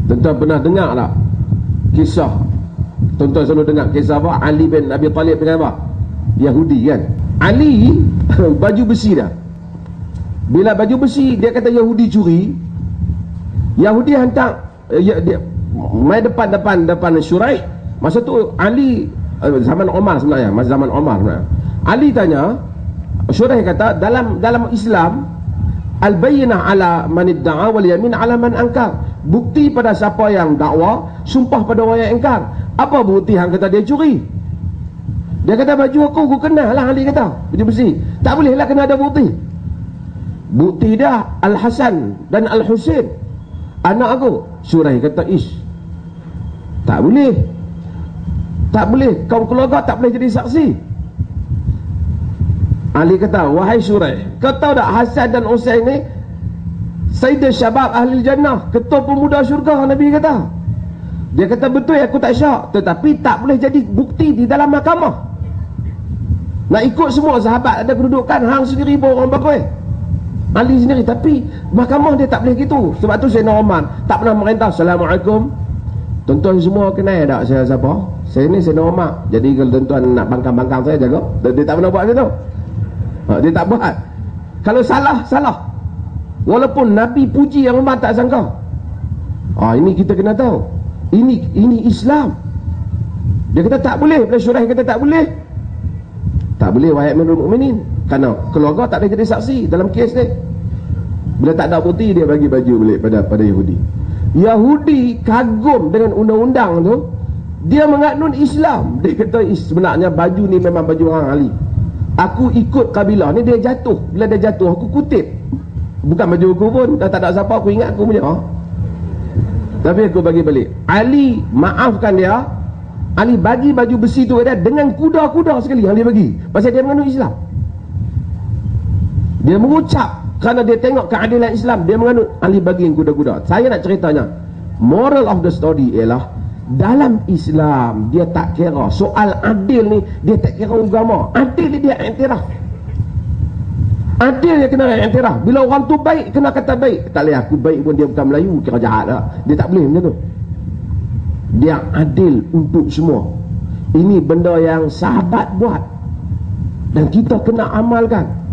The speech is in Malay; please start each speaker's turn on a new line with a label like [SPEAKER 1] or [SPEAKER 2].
[SPEAKER 1] Tuan-tuan pernah dengar tak kisah, tuan-tuan selalu dengar kisah apa, Ali bin Abi Talib dengan apa, Yahudi kan. Ali baju besi dah. Bila baju besi dia kata Yahudi curi, Yahudi hantar dia mai depan Syuraih. Masa tu Ali zaman Omar sebenarnya, masa zaman Omar sebenarnya. Ali tanya, Syuraih kata dalam Islam al-bayyinah ala man idda'a wal yamin ala man ankar. Bukti pada siapa yang dakwa, sumpah pada orang yang ingkar. Apa bukti hang kata dia curi? Dia kata baju aku kenal lah. Ali kata baju besi, tak boleh lah kena ada bukti. Bukti dia Al-Hasan dan Al-Husain, anak aku. Syuraih kata tak boleh, tak boleh, kaum keluarga tak boleh jadi saksi. Ali kata, wahai Syuraih, kau tahu tak Hasan dan Husain ni Sayyidul Syabab Ahli Jannah, ketua pemuda syurga, Nabi kata. Dia kata betul, aku tak syak, tetapi tak boleh jadi bukti di dalam mahkamah. Nak ikut semua sahabat ada kedudukan, hang sendiri pun orang bakoi, Ali sendiri, tapi mahkamah dia tak boleh gitu. Sebab tu Sayyidina Umar tak pernah merintah. Assalamualaikum, tuan-tuan semua kenal tak saya siapa? Saya ni Sayyidina Umar. Jadi kalau tuan-tuan nak bangkang-bangkang saya jaga. Dia tak pernah buat gitu. Dia tak buat. Kalau salah, salah. Walaupun Nabi puji yang Umar tak sangka. Ini kita kena tahu. Ini Islam. Dia kata tak boleh. Bila Syuraih kata tak boleh. Tak boleh wahai Amirul Mukminin. Kerana keluarga tak boleh jadi saksi dalam kes ni. Bila tak ada bukti, dia bagi baju balik pada Yahudi. Yahudi kagum dengan undang-undang tu. Dia menganut Islam. Dia kata sebenarnya baju ni memang baju orang Ali. Aku ikut kabilah ni, dia jatuh. Bila dia jatuh, aku kutip. Bukan baju aku pun, dah tak ada siapa, aku ingat aku punya. Tapi aku bagi balik. Ali maafkan dia. Ali bagi baju besi tu dia dengan kuda-kuda sekali yang dia bagi. Pasal dia menganut Islam. Dia mengucap kerana dia tengok keadilan Islam, dia menganut. Ali bagi yang kuda-kuda. Saya nak ceritanya, moral of the story ialah dalam Islam dia tak kira soal adil ni, dia tak kira agama. Adil ni dia iktiraf. Adil dia kena iktiraf. Bila orang tu baik, kena kata baik. Tak boleh aku baik pun dia bukan Melayu, kira jahat lah. Dia tak boleh macam tu. Dia adil untuk semua. Ini benda yang sahabat buat dan kita kena amalkan.